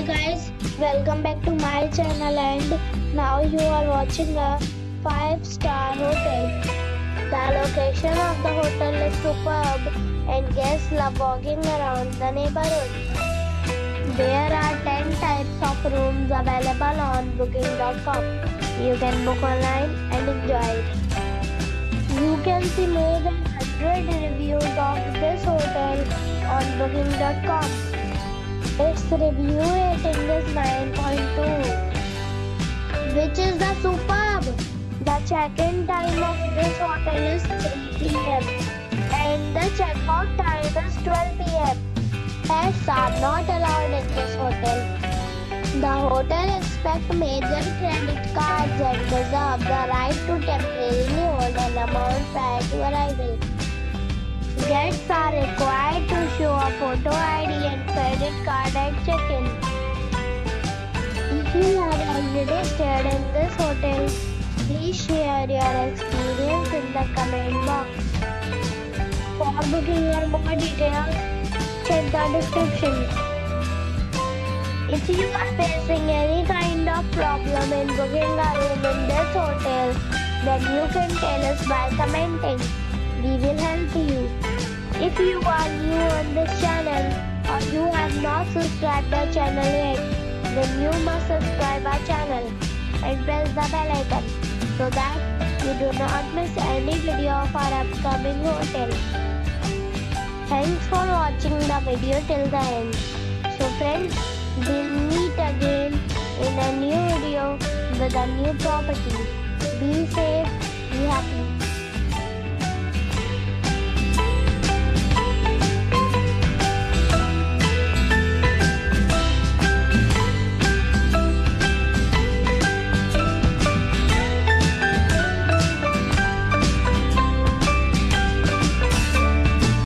Hi guys, welcome back to my channel and now you are watching a 5-star hotel. The location of the hotel is superb and guests love walking around the neighborhood. There are 10 types of rooms available on booking.com. You can book online and enjoy it. You can see more than 100 reviews of this hotel on booking.com. Its review rating is 9.2, which is the superb. The check-in time of this hotel is 3 p.m. and the check-out time is 12 p.m. Pets are not allowed in this hotel. The hotel expects major credit cards and reserves the right to temporarily hold an amount prior to arrival. Guests are required to show a photo ID and credit card at check-in. If you have already stayed in this hotel, please share your experience in the comment box. For booking or more details, check the description. If you are facing any kind of problem in booking a room in this hotel, then you can tell us by commenting. We will help you. If you are new on this channel or you have not subscribed our channel yet, then you must subscribe our channel and press the bell icon so that you do not miss any video of our upcoming hotel. Thanks for watching the video till the end. So friends, we'll meet again in a new video with a new property. Be safe, be happy.